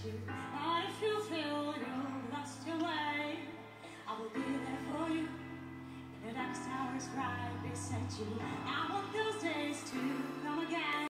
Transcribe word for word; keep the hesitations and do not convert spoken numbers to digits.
you. But if you feel you've lost your way, I will be there for you. In the darkest hours right beside you. I want those days to come again.